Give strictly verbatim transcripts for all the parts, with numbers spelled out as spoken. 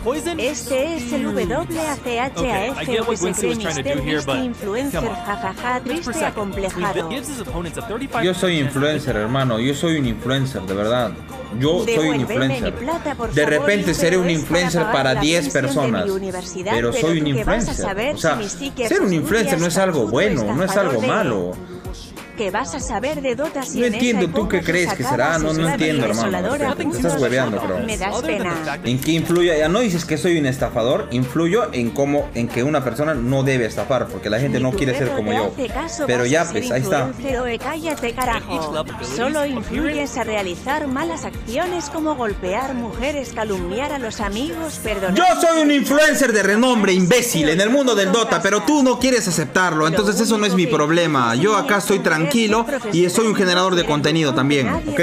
Este es el W A C H A F que se cree mister Beast Influencer, jajaja, triste acomplejado. Yo soy influencer, hermano, yo soy un influencer, de verdad. Yo soy un influencer. De repente seré un influencer para diez personas, pero soy un influencer. O sea, ser un influencer no es algo bueno, no es algo malo. Que vas a saber de Dota si no entiendo, ¿tú qué crees que será? No, no entiendo, hermano. Te estás hueveando, creo. Me das pena. ¿En qué influye? Ya no dices que soy un estafador, influyo en cómo, en que una persona no debe estafar, porque la gente no quiere ser como yo. Pero ya, pues, ahí está. Cállate, carajo. Solo influyes a realizar malas acciones como golpear mujeres, calumniar a los amigos, perdonar. Yo soy un influencer de renombre, imbécil, en el mundo del Dota, pero tú no quieres aceptarlo, entonces eso no es mi problema. Yo acá estoy tranquilo. Tranquilo, y soy un generador de contenido también, ¿ok?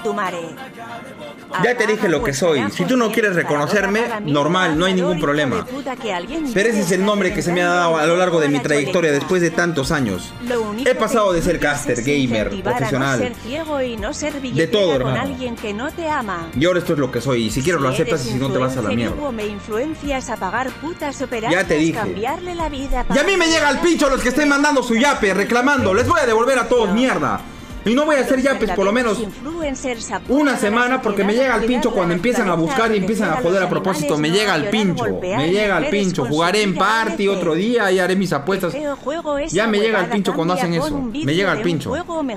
Ya te dije lo que soy. Si tú no quieres reconocerme, normal, no hay ningún problema. Pero ese es el nombre que se me ha dado a lo largo de mi trayectoria después de tantos años. He pasado de ser caster, gamer, profesional, de todo, hermano. Y ahora esto es lo que soy. Y si quieres lo aceptas y si no te vas a la mierda. Ya te dije. Y a mí me llega al pincho los que estén mandando su yape, reclamando. Les voy a devolver a todos mierda. Y no voy a hacer yapes por lo menos una semana porque me llega al pincho cuando empiezan a buscar y empiezan a joder a propósito. Me llega al pincho, me llega al pincho. Jugaré en party otro día y haré mis apuestas. Ya me llega al pincho cuando hacen eso. Me llega al pincho.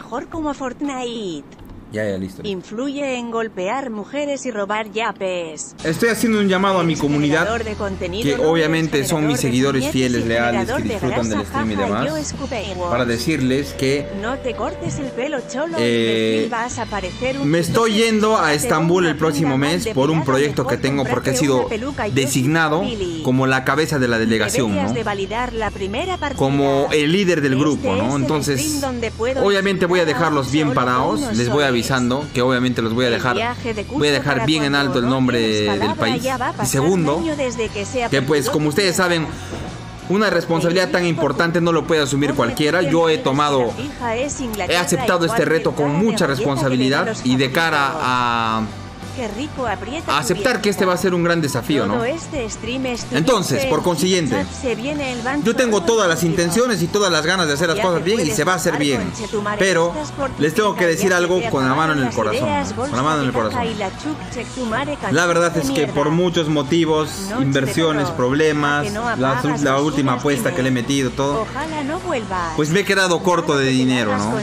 Ya, ya, listo. Influye en golpear mujeres y robar yapes. Estoy haciendo un llamado a mi comunidad, que obviamente son mis seguidores fieles, leales, que disfrutan del stream y demás, para decirles que no te cortes el pelo, cholo, eh, vas a parecer un me estoy yendo a Estambul el próximo mes por un proyecto que tengo, porque he sido designado como la cabeza de la delegación, ¿no? Como el líder del grupo, ¿no? Entonces, obviamente voy a dejarlos bien parados, les voy a avisar que obviamente los voy a dejar voy a dejar bien en alto el nombre del país. Y segundo, que pues como ustedes saben, una responsabilidad tan importante no lo puede asumir cualquiera. Yo he tomado he aceptado este reto con mucha responsabilidad y de cara a a aceptar que este va a ser un gran desafío, ¿no? Entonces, por consiguiente, yo tengo todas las intenciones y todas las ganas de hacer las cosas bien y se va a hacer bien. Pero les tengo que decir algo con la mano en el corazón. Con la mano en el corazón. La verdad es que por muchos motivos, inversiones, problemas, la, la última apuesta que le he metido, todo, pues me he quedado corto de dinero, ¿no?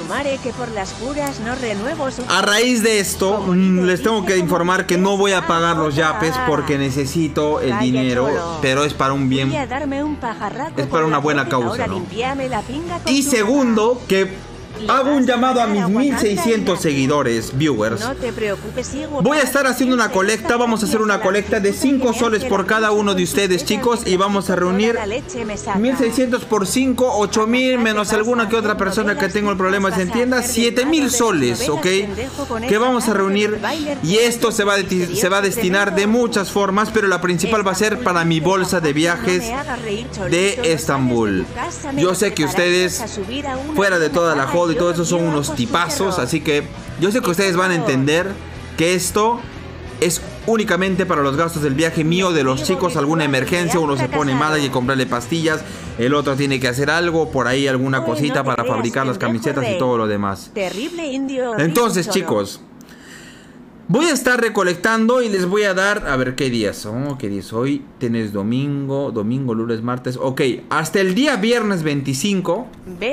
A raíz de esto, les tengo que informar que no voy a pagar los yapes porque necesito el dinero, pero es para un bien, es para una buena causa, ¿no? Y segundo, que hago un llamado a mis mil seiscientos seguidores, viewers. Voy a estar haciendo una colecta. Vamos a hacer una colecta de cinco soles por cada uno de ustedes, chicos. Y vamos a reunir mil seiscientos por cinco, ocho mil menos alguna que otra persona que tengo el problema se entienda, siete mil soles, ¿ok? Que vamos a reunir. Y esto se va, a se va a destinar de muchas formas, pero la principal va a ser para mi bolsa de viajes de Estambul. Yo sé que ustedes, fuera de toda la joda y todo eso, son unos tipazos, así que yo sé que ustedes van a entender que esto es únicamente para los gastos del viaje mío, de los chicos, alguna emergencia, uno se pone mal, hay que comprarle pastillas, el otro tiene que hacer algo, por ahí alguna cosita para fabricar las camisetas y todo lo demás. Entonces, chicos, voy a estar recolectando y les voy a dar, a ver qué días son, qué días hoy, tienes domingo, domingo, lunes, martes, ok, hasta el día viernes veinticinco,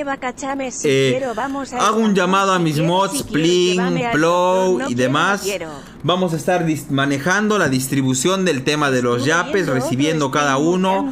eh, hago un llamado a mis mods, Plin, Plow y demás, vamos a estar manejando la distribución del tema de los yapes, recibiendo cada uno,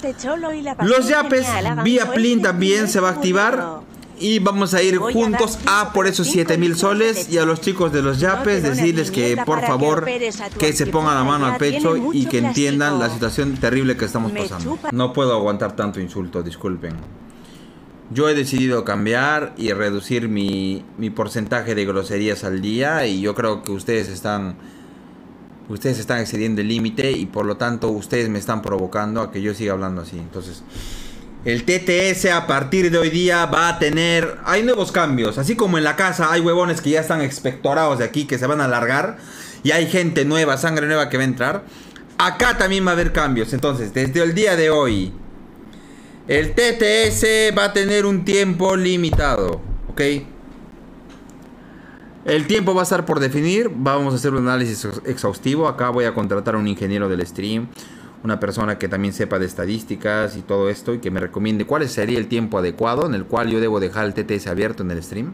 los yapes vía Plin también se va a activar. Y vamos a ir juntos a por esos siete mil soles. Y a los chicos de los yapes decirles que por favor que se pongan la mano al pecho y que entiendan la situación terrible que estamos pasando. No puedo aguantar tanto insulto, disculpen. Yo he decidido cambiar y reducir mi, mi porcentaje de groserías al día. Y yo creo que ustedes están Ustedes están excediendo el límite. Y por lo tanto ustedes me están provocando a que yo siga hablando así. Entonces, el T T S a partir de hoy día va a tener... Hay nuevos cambios. Así como en la casa hay huevones que ya están expectorados de aquí, que se van a largar. Y hay gente nueva, sangre nueva que va a entrar. acá también va a haber cambios. Entonces, desde el día de hoy, el T T S va a tener un tiempo limitado, ¿ok? El tiempo va a estar por definir. Vamos a hacer un análisis exhaustivo. Acá voy a contratar a un ingeniero del stream, una persona que también sepa de estadísticas y todo esto, y que me recomiende cuál sería el tiempo adecuado en el cual yo debo dejar el T T S abierto en el stream.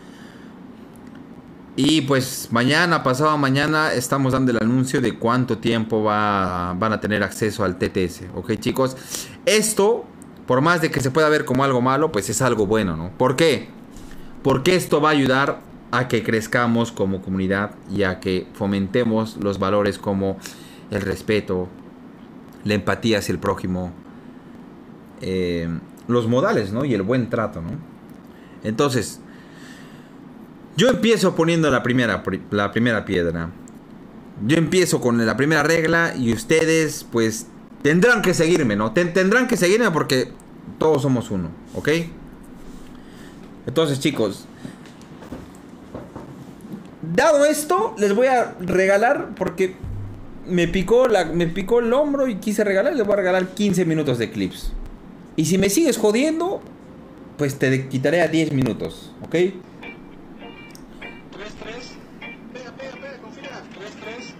Y pues mañana, pasado mañana, estamos dando el anuncio de cuánto tiempo va, van a tener acceso al T T S. Ok, chicos, esto, por más de que se pueda ver como algo malo, pues es algo bueno, ¿no? ¿Por qué? Porque esto va a ayudar a que crezcamos como comunidad y a que fomentemos los valores como el respeto, la empatía hacia el prójimo, eh, los modales, ¿no? Y el buen trato, ¿no? Entonces, yo empiezo poniendo la primera, la primera piedra. Yo empiezo con la primera regla y ustedes, pues, tendrán que seguirme, ¿no? Ten, tendrán que seguirme porque todos somos uno, ¿ok? Entonces, chicos, dado esto, les voy a regalar, porque me picó, la, me picó el hombro y quise regalar, les voy a regalar quince minutos de clips. Y si me sigues jodiendo, pues te quitaré a diez minutos, ¿ok? tres tres. Pega, pega, pega, confía. tres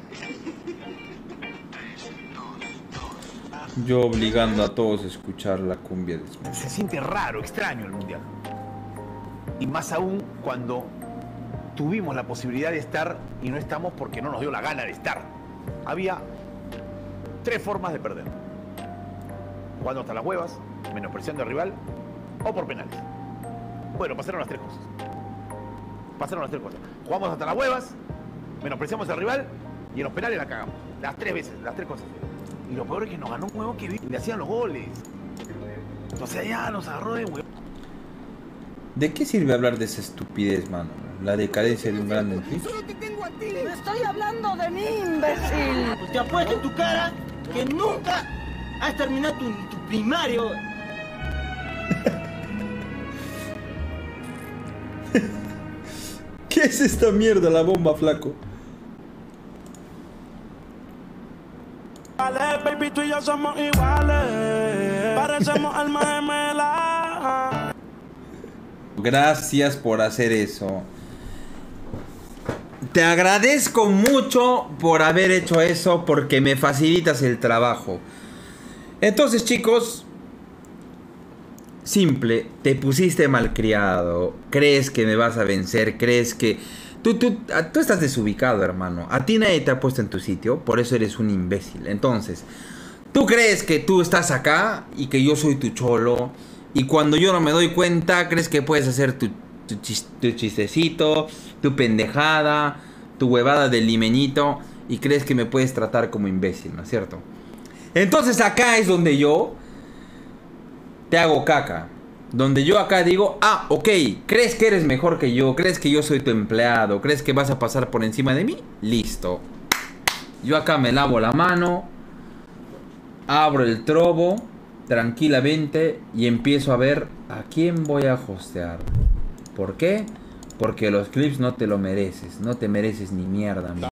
tres. Yo obligando a todos a escuchar la cumbia de Smith. Se siente raro, extraño el mundial. Y más aún cuando tuvimos la posibilidad de estar y no estamos porque no nos dio la gana de estar. Había tres formas de perder: jugando hasta las huevas, menospreciando al rival, o por penales. Bueno, pasaron las tres cosas. Pasaron las tres cosas. Jugamos hasta las huevas, menospreciamos al rival y en los penales la cagamos. Las tres veces, las tres cosas. Y lo peor es que nos ganó un huevo que le hacían los goles. O sea, ya nos agarró de huevo. ¿De qué sirve hablar de esa estupidez, mano? La decadencia de un grande en Twitch. Solo te tengo a ti. No estoy hablando de mí, imbécil. Pues te apuesto en tu cara que nunca has terminado tu, tu primario. ¿Qué es esta mierda, la bomba, flaco? Vale, baby, tú y yo somos iguales. Parecemos almas gemelas. Gracias por hacer eso. Te agradezco mucho por haber hecho eso, porque me facilitas el trabajo. Entonces, chicos, simple, te pusiste malcriado. Crees que me vas a vencer, crees que... Tú, tú, tú estás desubicado, hermano. A ti nadie te ha puesto en tu sitio, por eso eres un imbécil. Entonces, tú crees que tú estás acá y que yo soy tu cholo, y cuando yo no me doy cuenta, crees que puedes hacer tu, tu, chis, tu chistecito, tu pendejada, tu huevada del limeñito, y crees que me puedes tratar como imbécil, ¿no es cierto? Entonces acá es donde yo te hago caca. Donde yo acá digo, ah, ok, ¿crees que eres mejor que yo? ¿Crees que yo soy tu empleado? ¿Crees que vas a pasar por encima de mí? Listo. Yo acá me lavo la mano, abro el trobo tranquilamente y empiezo a ver a quién voy a hostear. ¿Por qué? Porque los clips no te lo mereces. No te mereces ni mierda,